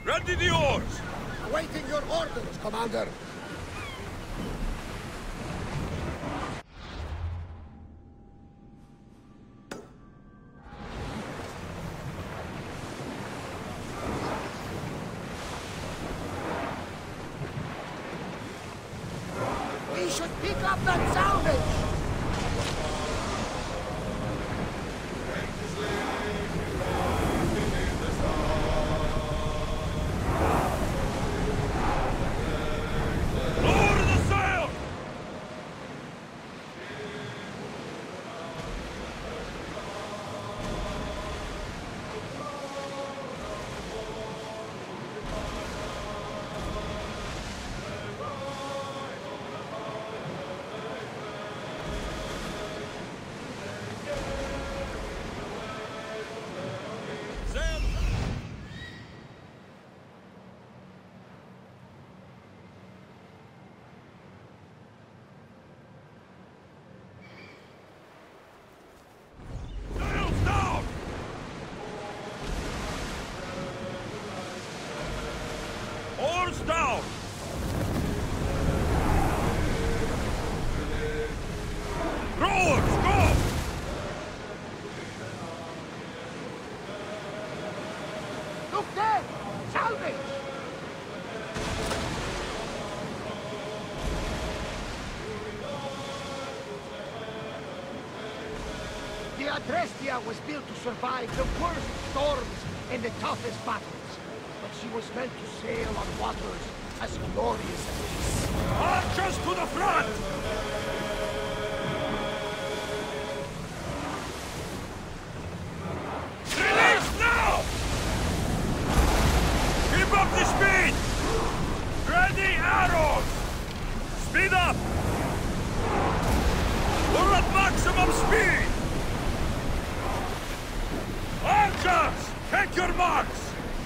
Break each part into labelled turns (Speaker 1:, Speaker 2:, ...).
Speaker 1: Ready the oars!
Speaker 2: Awaiting your orders, Commander. We should pick up that salvage!
Speaker 1: Oars down! Rowers, go!
Speaker 2: Look there! Salvage! The Adrestia was built to survive the worst storms and the toughest battles. But she was meant to sail on waters as glorious as these.
Speaker 1: Archers to the front! Release now! Keep up the speed! Ready arrows! Speed up! We're at maximum speed! Archers! Take your marks!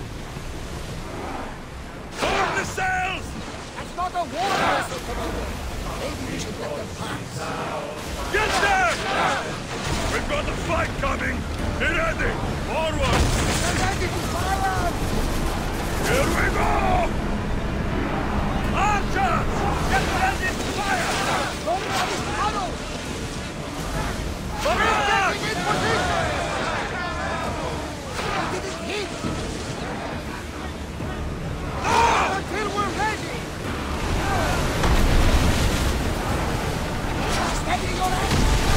Speaker 1: Turn the sails!
Speaker 2: That's not a war vessel, Commander. Maybe we should let them pass.
Speaker 1: Get there! We've got a fight coming! Be ready! Forward!
Speaker 2: They're ready to fire!
Speaker 1: Here we go! Archers! Get ready to fire!
Speaker 2: Don't let us tunnel!
Speaker 1: Barrage!
Speaker 2: Getting in position! They didn't hit! Until we're ready! Steady your aim!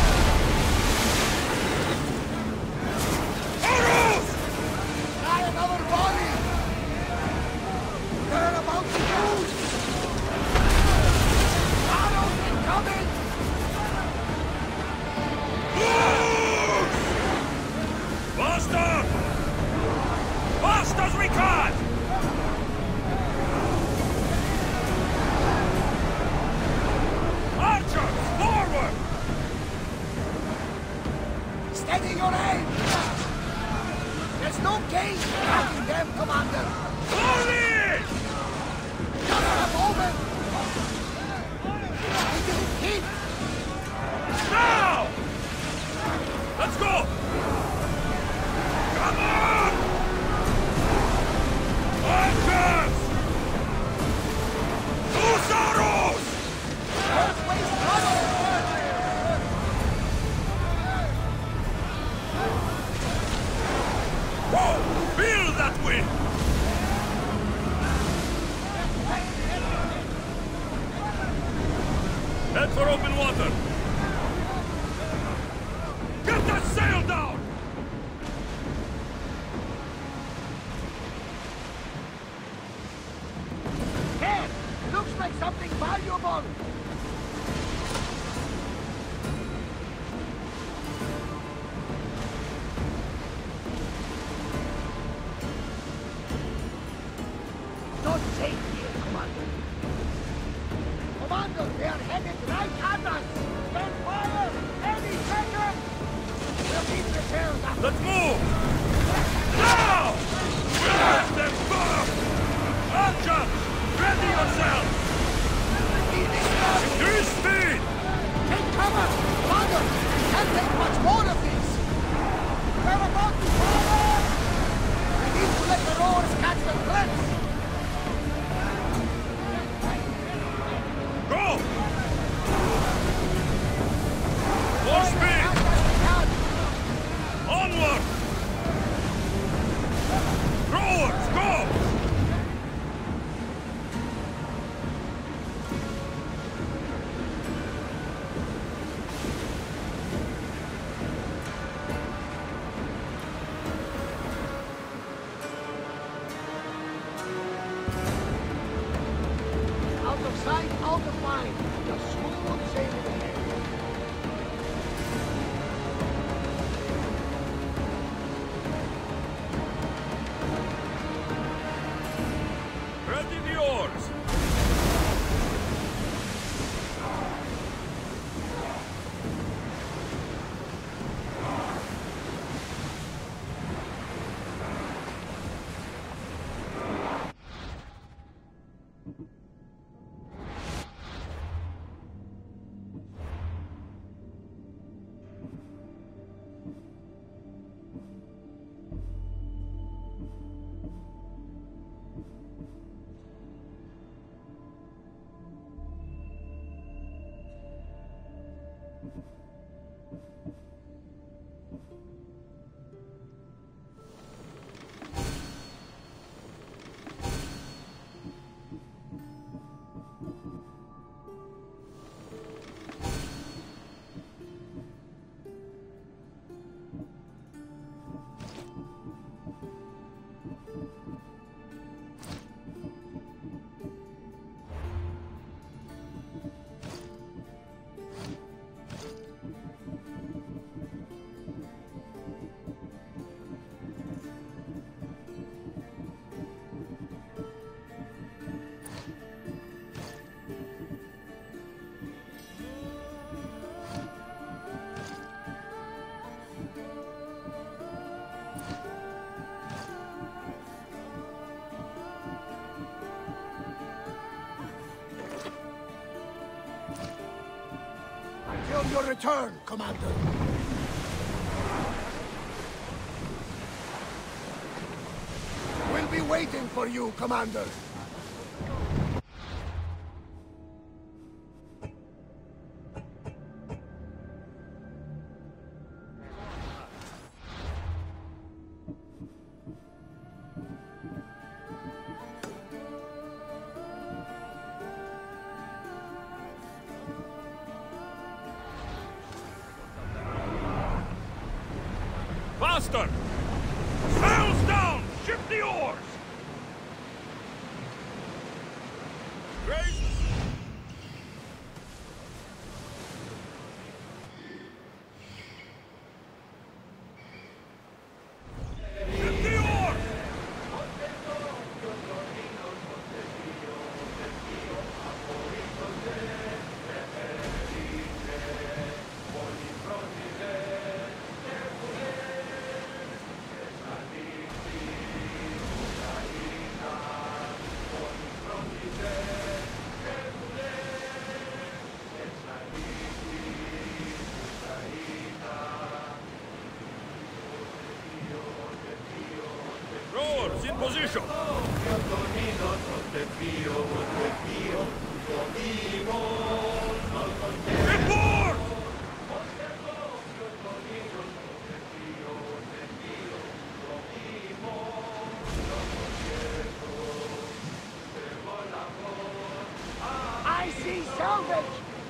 Speaker 1: Arrows!
Speaker 2: Try another volley! They're about to lose! Arrows incoming!
Speaker 1: Faster! Fast as we can! Archers, forward!
Speaker 2: Steady your aim! There's no gain in attacking them, Commander!
Speaker 1: Slowly!
Speaker 2: Just a moment! We didn't hit!
Speaker 1: Now! Let's go! Come on! Archers! Loose arrows!
Speaker 2: Both ways tunnel!
Speaker 1: Whoa! Feel that wind! Head for open water! Get that sail down!
Speaker 2: Ken, looks like something valuable! Not safe here, Commander. Commander, they are headed right at us! Stand fire! Any second! We'll be prepared after.
Speaker 1: Let's move! Now! We'll let them burn! Archers! Ready yourselves! Increase speed!
Speaker 2: Take cover! Commander, we can't take much more of this! We're about to fire! We need to let the roars catch the threats! all the fine, just smooth sailing ahead.
Speaker 1: Ready the oars!
Speaker 2: Until your return, Commander. We'll be waiting for you, Commander.
Speaker 1: Faster! Sails down! Ship the oars! Grace! Ship the oars! Rowers in position! Report!
Speaker 2: I see salvage!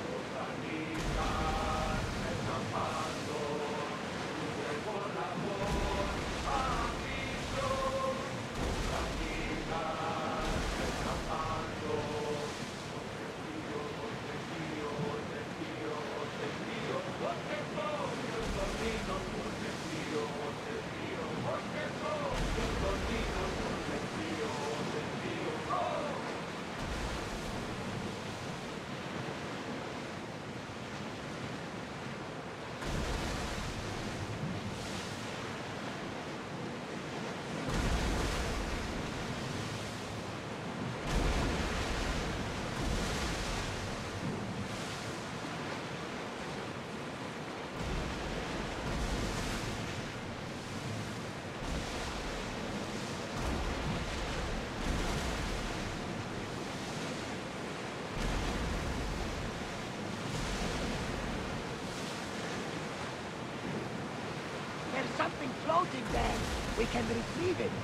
Speaker 2: Something floating there. We can retrieve it.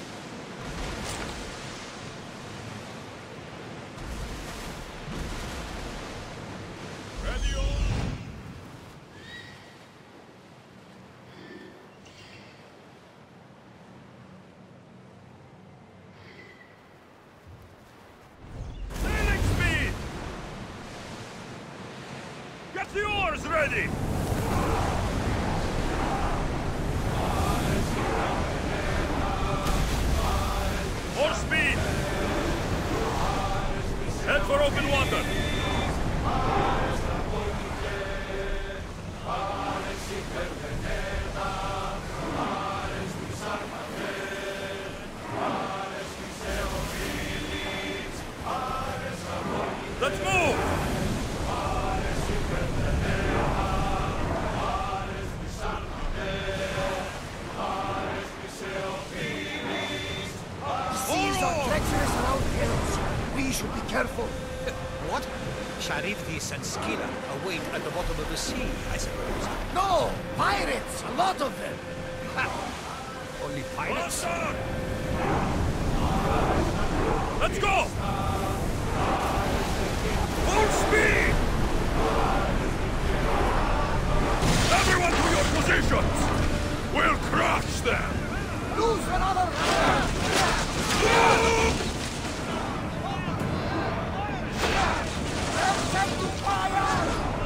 Speaker 1: Ready oars! Sailing speed! ready! More speed! Head for open water! Let's move!
Speaker 2: Seas are treacherous around hills. We should be careful.
Speaker 3: What? Charybdis and Scylla await at the bottom of the sea, I suppose.
Speaker 2: No! Pirates! A lot of them!
Speaker 3: Ha! Only pirates?
Speaker 1: Faster! Let's go! Full speed! Everyone to your positions! We'll crush them!
Speaker 2: Lose another! Set to fire!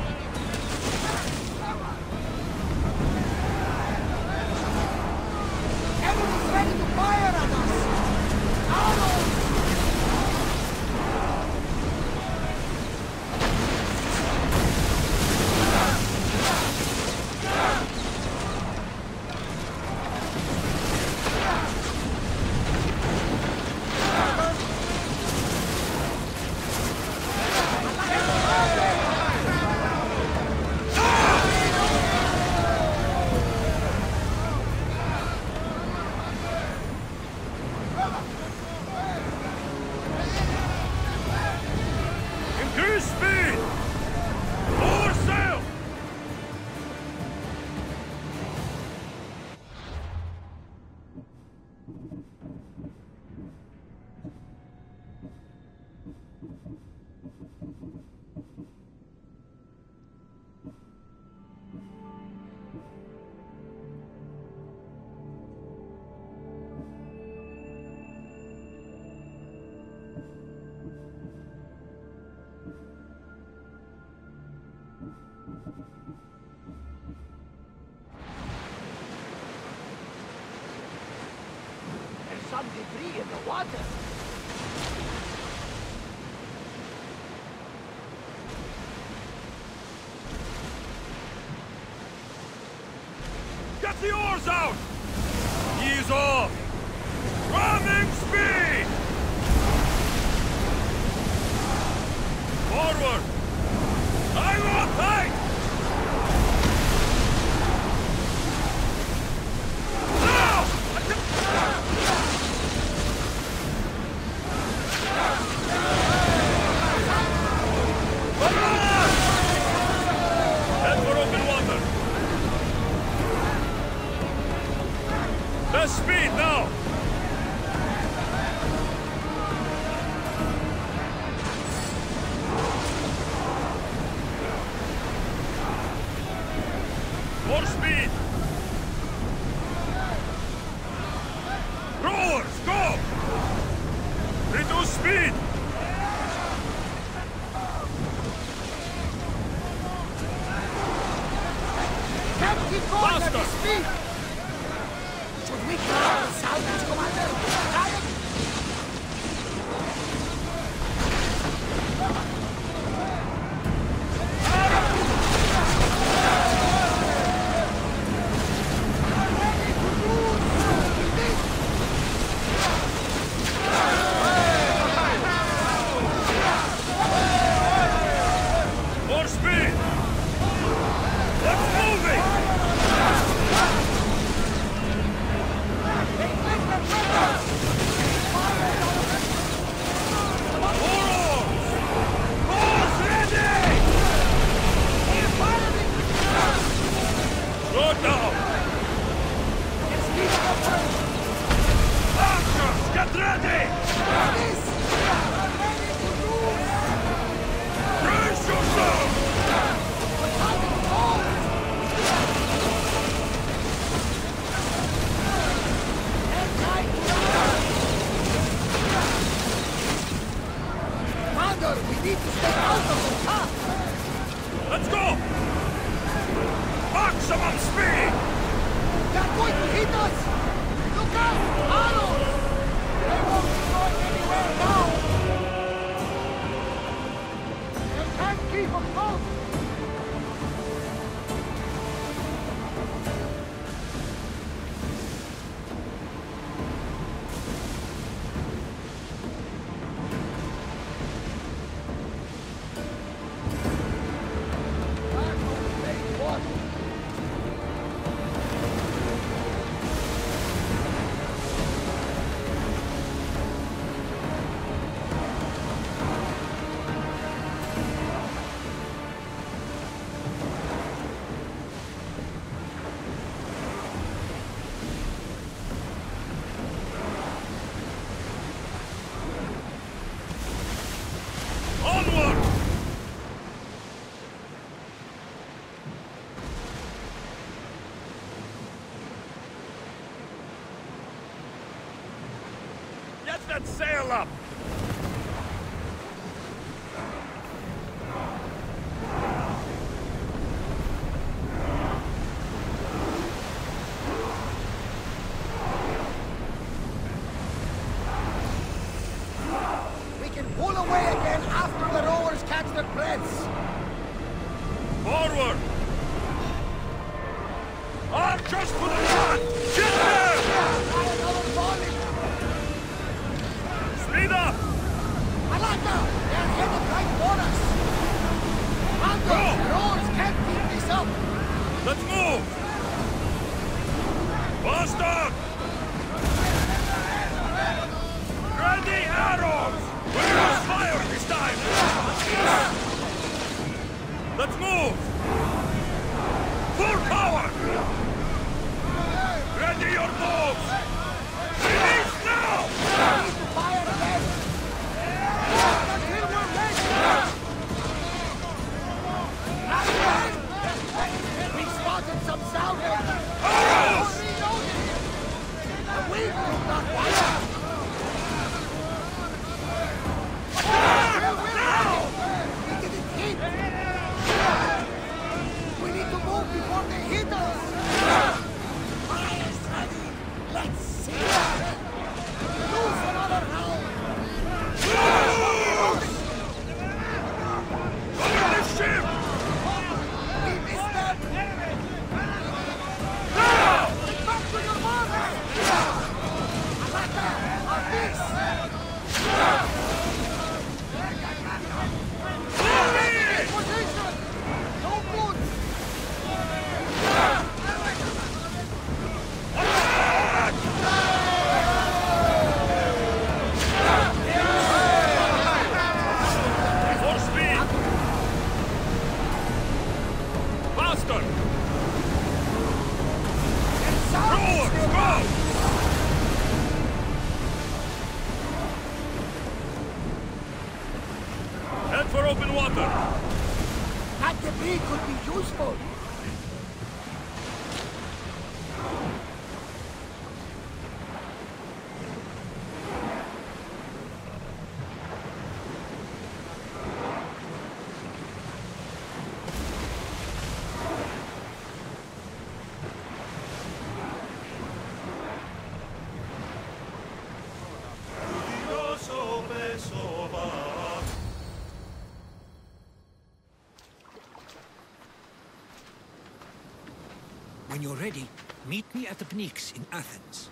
Speaker 2: Enemy's ready to fire at us! Arrows!
Speaker 1: Increase speed! Lower sail!
Speaker 2: There's some debris in the water.
Speaker 1: Get the oars out! Ease off! Ramming speed! Forward! Hang on tight! Now! Head for open water! Best speed now! More speed! Rowers, go! Reduce speed!
Speaker 2: Can't keep going at
Speaker 1: Faster!
Speaker 2: this speed! Should we call the salvage, Commander? Giant?
Speaker 1: More speed! Let's move it! speed!
Speaker 2: They're going to hit us! Look out! Arrows! They won't be going anywhere now! You can't keep them both!
Speaker 1: Onward! Get that sail up!
Speaker 2: We can pull away again after the rowers catch their breaths!
Speaker 1: Forward! Archers to the front! Get there!
Speaker 2: Try another volley!
Speaker 1: Speed up!
Speaker 2: Alaka! They're headed right for us! Mando,
Speaker 1: Go!
Speaker 2: the rowers can't keep this up!
Speaker 1: Let's move! Faster! Ready arrows! We'll use fire this time! Let's move! Full power! Ready your moves! Finish now!
Speaker 2: Fire again! Until we're ready! Not again! We spotted some Sauron!
Speaker 1: Arrows!
Speaker 2: The wind will not fire! We didn't hit! We need to move before they hit us! Fire's ready! Let's see! Lose another round!
Speaker 1: Under the ship!
Speaker 2: We missed them!
Speaker 1: Now!
Speaker 2: Get back to your mark! Alaka! Our miss! Position! No good!
Speaker 1: For speed! Faster! Rowers, go! Head for open water!
Speaker 2: That debris could be useful!
Speaker 3: When you're ready, meet me at the Pnyx in Athens.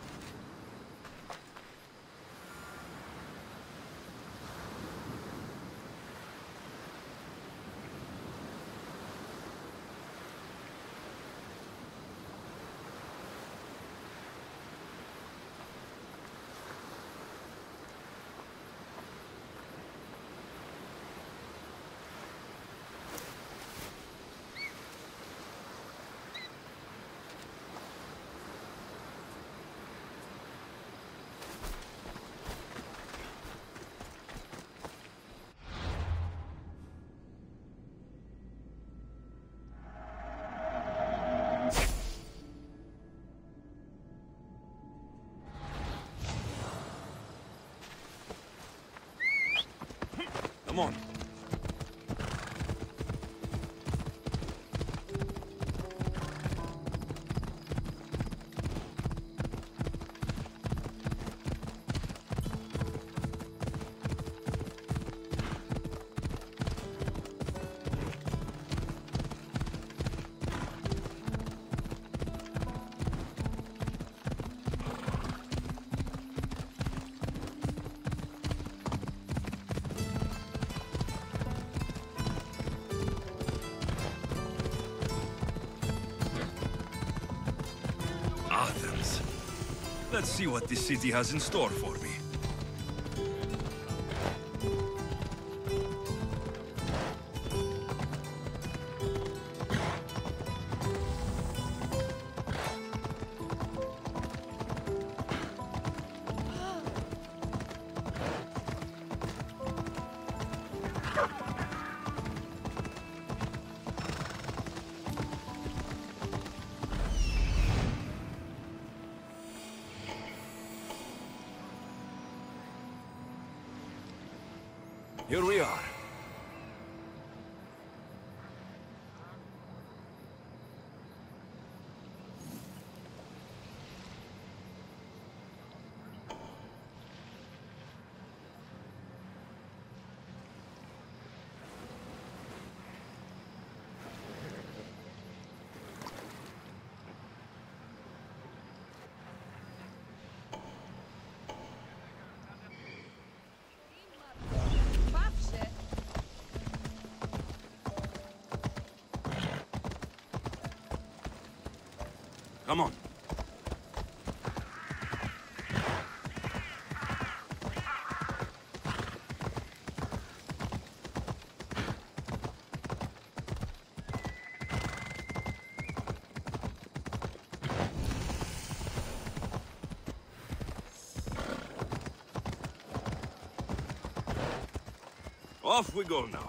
Speaker 1: Come on. Athens. Let's see what this city has in store for me. Here we are. Come on. Off we go now.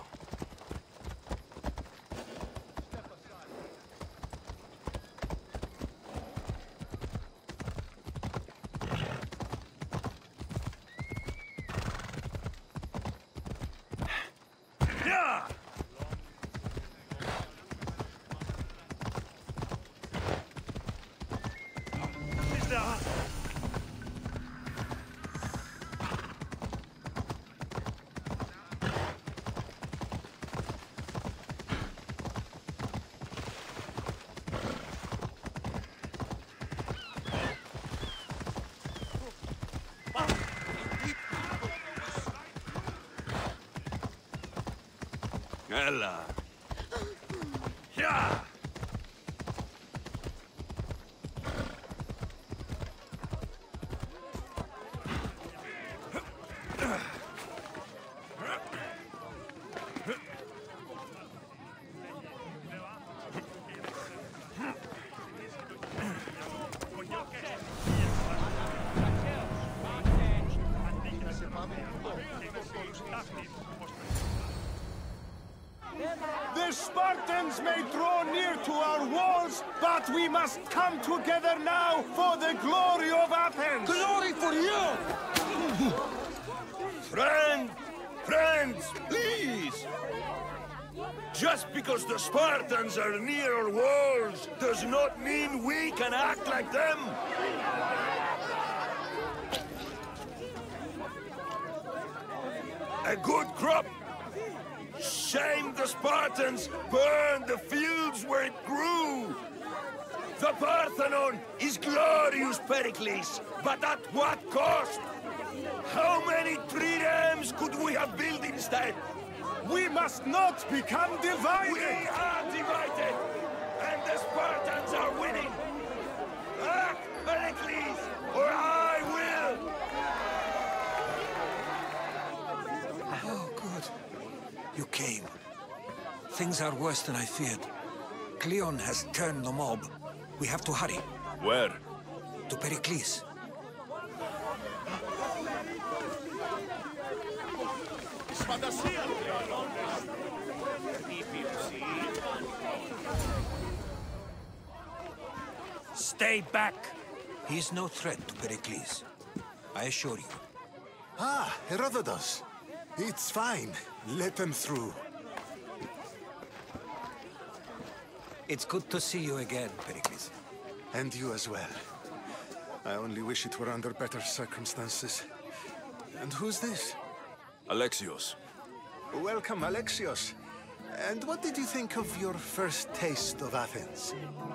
Speaker 1: Ella. Yeah.
Speaker 4: The Spartans may draw near to our walls, but we must come together now for the glory of Athens!
Speaker 5: Glory for you!
Speaker 1: Friends, please! Just because the Spartans are near our walls does not mean we can act like them! A good crop! Shame the Spartans burned the fields where it grew! The Parthenon is glorious, Pericles, but at what cost? How many triremes could we have built instead?
Speaker 4: We must not become divided!
Speaker 1: We are divided! And the Spartans are winning! Act, Pericles, or I will!
Speaker 3: Oh, good. You came. Things are worse than I feared. Cleon has turned the mob. We have to hurry.
Speaker 1: Where?
Speaker 3: To Pericles. Stay back! He is no threat to Pericles. I assure you.
Speaker 6: Ah, Herodotus. It's fine. Let them through.
Speaker 3: It's good to see you again, Pericles.
Speaker 6: And you as well. I only wish it were under better circumstances. And who's this?
Speaker 1: Alexios.
Speaker 6: Welcome, Alexios. And what did you think of your first taste of Athens?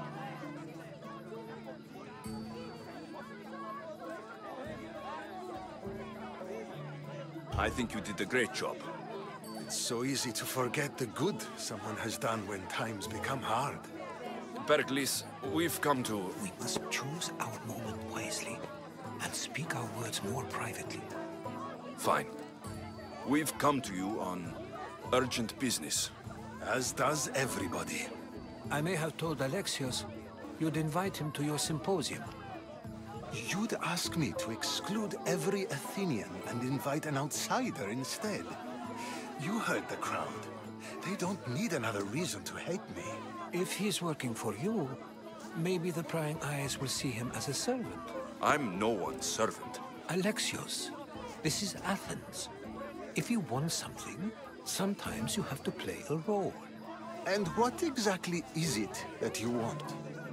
Speaker 1: I think you did a great job.
Speaker 6: It's so easy to forget the good someone has done when times become hard.
Speaker 1: Pericles, we've come to...
Speaker 3: We must choose our moment wisely and speak our words more privately.
Speaker 1: Fine. We've come to you on urgent business.
Speaker 6: As does everybody.
Speaker 3: I may have told Alexios you'd invite him to your symposium.
Speaker 6: You'd ask me to exclude every Athenian and invite an outsider instead. You heard the crowd. They don't need another reason to hate me.
Speaker 3: If he's working for you, maybe the prying eyes will see him as a servant.
Speaker 1: I'm no one's servant.
Speaker 3: Alexios, this is Athens. If you want something, sometimes you have to play a role.
Speaker 6: And what exactly is it that you want?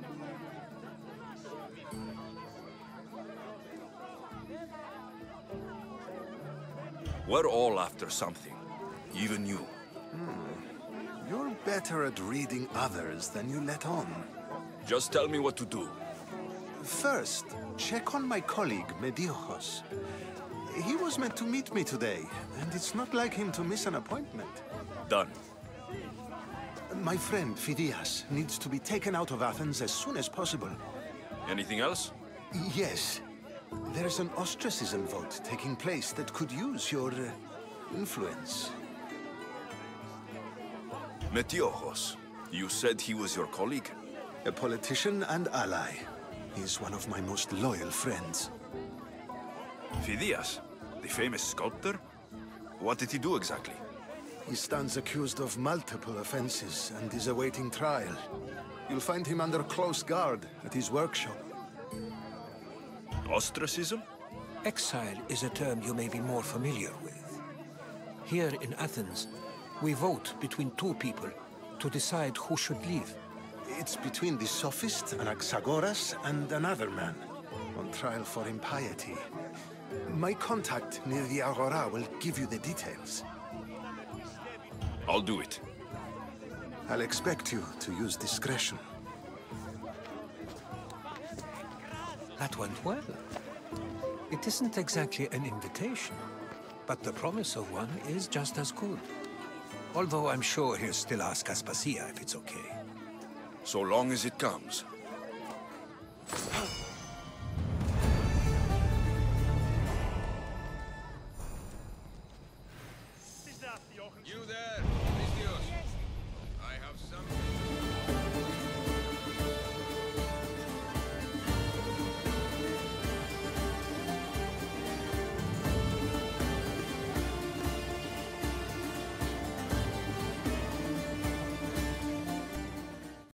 Speaker 1: We're all after something. Even you.
Speaker 6: You're better at reading others than you let on.
Speaker 1: Just tell me what to do.
Speaker 6: First, check on my colleague, Mediochos. He was meant to meet me today, and it's not like him to miss an appointment.
Speaker 1: Done.
Speaker 6: My friend, Phidias, needs to be taken out of Athens as soon as possible.
Speaker 1: Anything else?
Speaker 6: Yes. There's an ostracism vote taking place that could use your influence.
Speaker 1: Metiochos. You said he was your colleague?
Speaker 6: A politician and ally. He's one of my most loyal friends.
Speaker 1: Phidias, the famous sculptor? What did he do exactly?
Speaker 6: He stands accused of multiple offenses and is awaiting trial. You'll find him under close guard at his workshop.
Speaker 1: Ostracism?
Speaker 3: Exile is a term you may be more familiar with. Here in Athens, we vote between two people to decide who should leave.
Speaker 6: It's between the sophist Anaxagoras and another man, on trial for impiety. My contact near the Agora will give you the details.
Speaker 1: I'll do it.
Speaker 6: I'll expect you to use discretion.
Speaker 3: That went well. It isn't exactly an invitation, but the promise of one is just as good. Although I'm sure he'll still ask Aspasia if it's okay.
Speaker 1: So long as it comes.